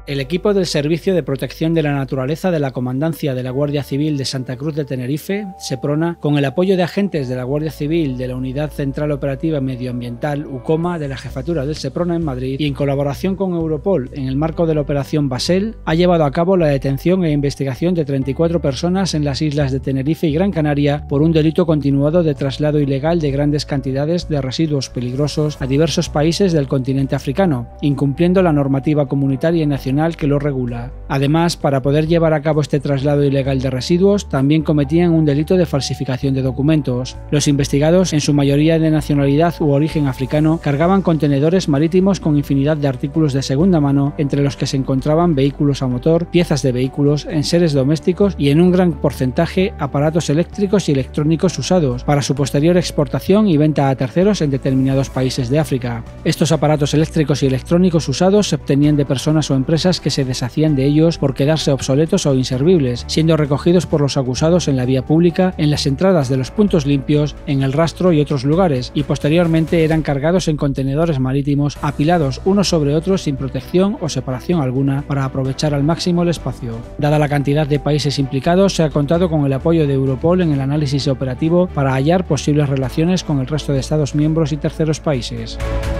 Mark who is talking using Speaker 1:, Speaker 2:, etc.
Speaker 1: El equipo del Servicio de Protección de la Naturaleza de la Comandancia de la Guardia Civil de Santa Cruz de Tenerife, SEPRONA, con el apoyo de agentes de la Guardia Civil de la Unidad Central Operativa Medioambiental UCOMA de la Jefatura del SEPRONA en Madrid y en colaboración con Europol en el marco de la Operación Basel, ha llevado a cabo la detención e investigación de 34 personas en las islas de Tenerife y Gran Canaria por un delito continuado de traslado ilegal de grandes cantidades de residuos peligrosos a diversos países del continente africano, incumpliendo la normativa comunitaria y nacional que lo regula. Además, para poder llevar a cabo este traslado ilegal de residuos, también cometían un delito de falsificación de documentos. Los investigados, en su mayoría de nacionalidad u origen africano, cargaban contenedores marítimos con infinidad de artículos de segunda mano, entre los que se encontraban vehículos a motor, piezas de vehículos, enseres domésticos y en un gran porcentaje aparatos eléctricos y electrónicos usados, para su posterior exportación y venta a terceros en determinados países de África. Estos aparatos eléctricos y electrónicos usados se obtenían de personas o empresas que se deshacían de ellos por quedarse obsoletos o inservibles, siendo recogidos por los acusados en la vía pública, en las entradas de los puntos limpios, en el rastro y otros lugares, y posteriormente eran cargados en contenedores marítimos apilados unos sobre otros sin protección o separación alguna para aprovechar al máximo el espacio. Dada la cantidad de países implicados, se ha contado con el apoyo de Europol en el análisis operativo para hallar posibles relaciones con el resto de Estados miembros y terceros países.